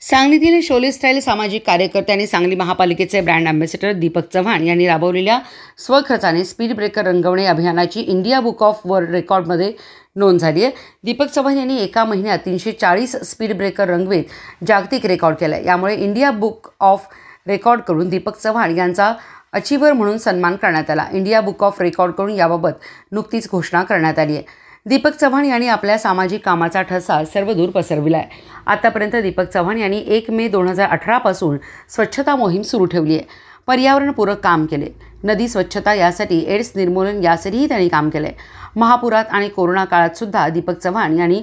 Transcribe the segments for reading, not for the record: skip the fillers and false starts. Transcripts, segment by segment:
सांगलीतील शोले स्टाईल सामाजिक कार्यकर्ते आणि सांगली महापालिकेचे ब्रँड अँबॅसेडर दीपक चव्हाण यांनी राबवलेल्या स्वखर्चाने स्पीड ब्रेकर रंगवणे अभियानाची इंडिया बुक ऑफ वर्ल्ड रेकॉर्डमध्ये नोंद झाली आहे। दीपक चव्हाण यांनी एका महिन्यात 340 स्पीड ब्रेकर रंगवीत जागतिक रेकॉर्ड केला आहे। यामुळे इंडिया बुक ऑफ रेकॉर्डकडून दीपक चव्हाण यांचा अचीवर म्हणून सन्मान करण्यात आला। इंडिया बुक ऑफ रेकॉर्डकडून याबाबत नुकतीच घोषणा करण्यात आली आहे। दीपक चव्हाण यांनी आपल्या सामाजिक कामाचा ठसा सर्वदूर पसरविला आहे। आतापर्यंत दीपक चव्हाण यांनी 1 मे 2018 पासून स्वच्छता मोहीम सुरू ठेवली आहे। पर्यावरणपूरक काम केले, नदी स्वच्छता यासाठी, एड्स निर्मूलन यासाठीही त्यांनी काम केले। महापुरात आणि कोरोना काळात सुद्धा दीपक चव्हाण यांनी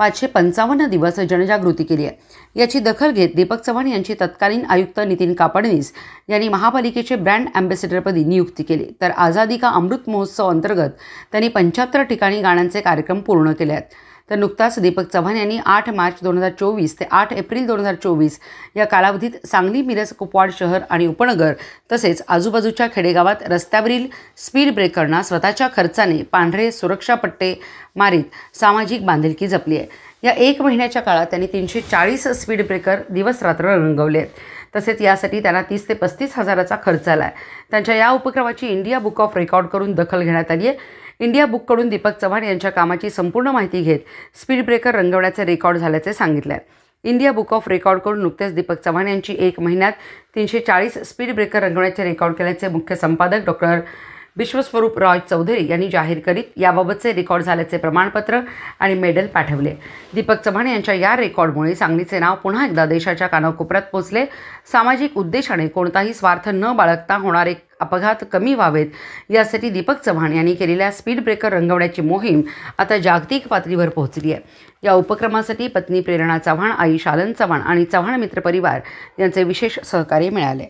555 दिवस जनजागृती केली आहे। याची दखल घेत दीपक चव्हाण यांची तत्कालीन आयुक्त नितीन कापडनीस यांनी महापालिकेचे ब्रँड अँबॅसेडरपदी नियुक्ती केली। तर आझादी का अमृत महोत्सव अंतर्गत त्यांनी 75 ठिकाणी गाण्यांचे कार्यक्रम पूर्ण केले आहेत। तर नुकताच दीपक चव्हाण यांनी 8 मार्च 2024 ते 8 एप्रिल 2024 या कालावधीत सांगली, मिरज, कुपवाड शहर आणि उपनगर तसेच आजूबाजूच्या खेडेगावात रस्त्यावरील स्पीड ब्रेकरना स्वतःच्या खर्चाने पांढरे सुरक्षा पट्टे मारीत सामाजिक बांधिलकी जपली आहे। या 1 महिन्याच्या काळात त्यांनी 340 स्पीड ब्रेकर दिवस रात्र रंगवले आहेत। तसेच यासाठी त्यांना 30 ते 35 हजाराचा खर्च आला आहे। त्यांच्या या उपक्रमाची इंडिया बुक ऑफ रेकॉर्डकडून दखल घेण्यात आली आहे। इंडिया बुककडून दीपक चव्हाण यांच्या कामाची संपूर्ण माहिती घेत स्पीड ब्रेकर रंगवण्याचे रेकॉर्ड झाल्याचे सांगितले आहे। इंडिया बुक ऑफ रेकॉर्डकडून नुकतेच दीपक चव्हाण यांची 1 महिन्यात 340 स्पीड ब्रेकर रंगवण्याचे रेकॉर्ड केल्याचे मुख्य संपादक डॉक्टर विश्वस्वरूप रॉय चौधरी यांनी जाहीर करीत याबाबतचे रेकॉर्ड झाल्याचे प्रमाणपत्र आणि मेडल पाठवले। दीपक चव्हाण यांच्या या रेकॉर्डमुळे सांगलीचे नाव पुन्हा एकदा देशाच्या कानाकोपऱ्यात पोहोचले। सामाजिक उद्देशाने कोणताही स्वार्थ न बाळगता होणारे अपघात कमी व्हावेत यासाठी दीपक चव्हाण यांनी केलेल्या स्पीड ब्रेकर रंगवण्याची मोहीम आता जागतिक पातळीवर पोहोचली आहे। या उपक्रमासाठी पत्नी प्रेरणा चव्हाण, आई शालन चव्हाण आणि चव्हाण मित्र परिवार यांचे विशेष सहकार्य मिळाले।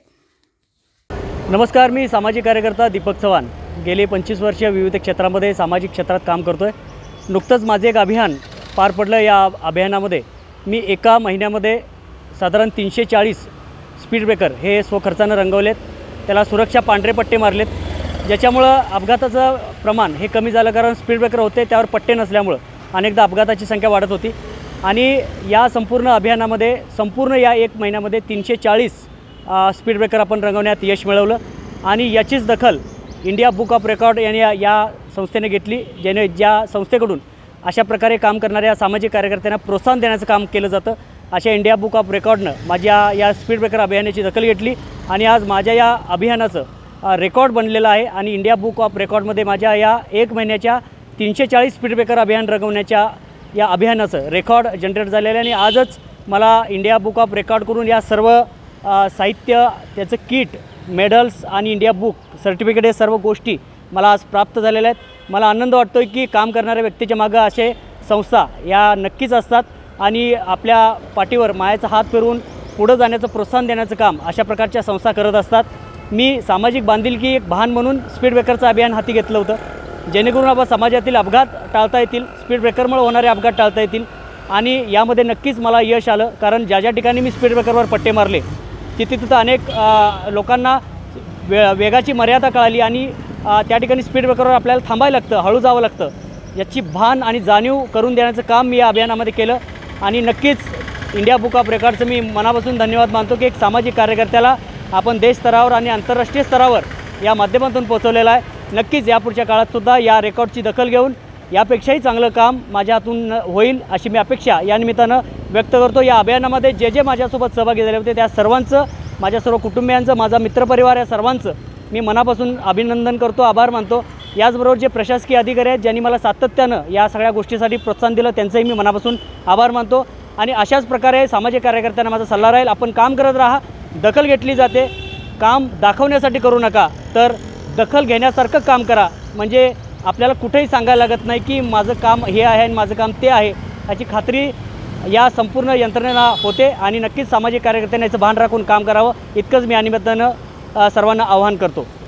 नमस्कार, मी सामाजिक कार्यकर्ता दीपक चव्हाण गेले 25 वर्ष विविध क्षेत्रामध्ये सामाजिक क्षेत्रात काम करतोय। नुकतंच माझे एक अभियान पार पडलं। या अभियानामध्ये मी एका महिन्यामध्ये साधारण 340 स्पीड ब्रेकर हे स्वखर्चानं रंगवलेत। त्याला सुरक्षा पांढरे पट्टे मारलेत, ज्याच्यामुळं अपघाताचं प्रमाण हे कमी झालं। कारण स्पीड ब्रेकर होते त्यावर पट्टे नसल्यामुळं अनेकदा अपघाताची संख्या वाढत होती। आणि या संपूर्ण अभियानामध्ये संपूर्ण या 1 महिन्यामध्ये 340 स्पीड ब्रेकर आपण रंगवण्यात यश मिळवलं। आणि याचीच दखल इंडिया बुक ऑफ रेकॉर्ड यांनी या संस्थेने घेतली, ज्या संस्थेकडून अशा प्रकारे काम करणाऱ्या सामाजिक कार्यकर्त्यांना प्रोत्साहन देण्याचं काम केलं जातं। अशा इंडिया बुक ऑफ रेकॉर्डनं माझ्या या स्पीड ब्रेकर अभियानाची दखल घेतली आणि आज माझ्या या अभियानाचं रेकॉर्ड बनलेलं आहे। आणि इंडिया बुक ऑफ रेकॉर्डमध्ये माझ्या या 1 महिन्याच्या 340 स्पीड ब्रेकर अभियान रंगवण्याच्या या अभियानाचं रेकॉर्ड जनरेट झालेलं आहे। आणि आजच मला इंडिया बुक ऑफ रेकॉर्डकडून या सर्व साहित्य, त्याचं किट, मेडल्स आणि इंडिया बुक सर्टिफिकेट हे सर्व गोष्टी मला आज प्राप्त झालेल्या आहेत। मला आनंद वाटतो की काम करणाऱ्या व्यक्तीच्या मागं असे संस्था या नक्कीच असतात आणि आपल्या पाठीवर मायाचा हात फिरवून पुढं जाण्याचं प्रोत्साहन देण्याचं काम अशा प्रकारच्या संस्था करत असतात। मी सामाजिक बांधिलकी एक भान म्हणून स्पीड ब्रेकरचं अभियान हाती घेतलं होतं, जेणेकरून आपण समाजातील अपघात टाळता येतील, स्पीड ब्रेकरमुळे होणारे अपघात टाळता येतील। आणि यामध्ये नक्कीच मला यश आलं, कारण ज्या ठिकाणी मी स्पीड ब्रेकरवर पट्टे मारले तिथं अनेक लोकांना वेगाची मर्यादा कळाली आणि त्या ठिकाणी स्पीड ब्रेकरवर आपल्याला थांबायला लागतं, हळू जावं लागतं, याची भान आणि जाणीव करून देण्याचं काम मी या अभियानामध्ये केलं। आणि नक्कीच इंडिया बुक ऑफ रेकॉर्डचं मी मनापासून धन्यवाद मानतो की एक सामाजिक कार्यकर्त्याला आपण देश स्तरावर आणि आंतरराष्ट्रीय स्तरावर या माध्यमातून पोहोचवलेलं आहे। नक्कीच यापुढच्या काळातसुद्धा या रेकॉर्डची दखल घेऊन यापेक्षाही चांगलं काम माझ्या हातून होईल अशी मी अपेक्षा या निमित्तानं व्यक्त करतो। या अभियानामध्ये जे माझ्यासोबत सहभागी झाले होते त्या सर्वांचं, माझ्या सर्व कुटुंबियांचं, माझा मित्रपरिवार या सर्वांचं मी मनापासून अभिनंदन करतो, आभार मानतो। याचबरोबर जे प्रशासकीय अधिकारी आहेत ज्यांनी मला सातत्यानं या सगळ्या गोष्टीसाठी प्रोत्साहन दिलं त्यांचंही मी मनापासून आभार मानतो। आणि अशाच प्रकारे सामाजिक कार्यकर्त्यांना माझा सल्ला राहील, आपण काम करत राहा, दखल घेतली जाते, काम दाखवण्यासाठी करू नका, तर दखल घेण्यासारखं काम करा। म्हणजे आपल्याला कुठेही सांगायला लागत नाही की माझं काम हे आहे आणि माझं काम ते आहे, याची खात्री या संपूर्ण यंत्रणेला होते। आणि नक्कीच सामाजिक कार्यकर्त्यांना याचं भान राखून काम करावं, इतकंच मी या निमित्तानं सर्वांना आवाहन करतो।